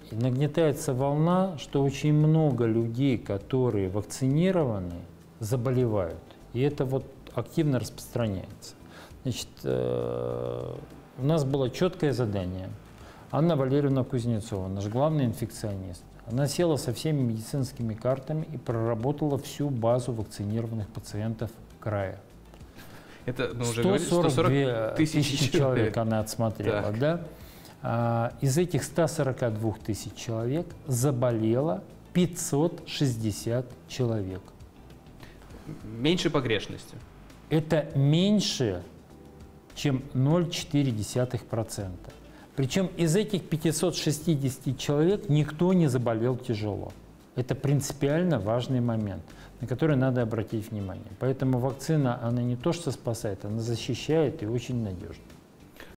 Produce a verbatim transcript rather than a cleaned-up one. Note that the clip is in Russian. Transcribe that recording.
нагнетается волна, что очень много людей, которые вакцинированы, заболевают. И это вот активно распространяется. Значит, у нас было четкое задание. Анна Валерьевна Кузнецова, наш главный инфекционист, она села со всеми медицинскими картами и проработала всю базу вакцинированных пациентов края. Это мы уже сто сорок две тысячи тысячи человек она отсмотрела. Так. Да? А, из этих ста сорока двух тысяч человек заболело пятьсот шестьдесят человек. Меньше погрешности. Это меньше, чем ноль целых четыре десятых процента. Причем из этих пятисот шестидесяти человек никто не заболел тяжело. Это принципиально важный момент, на который надо обратить внимание. Поэтому вакцина, она не то что спасает, она защищает и очень надежна.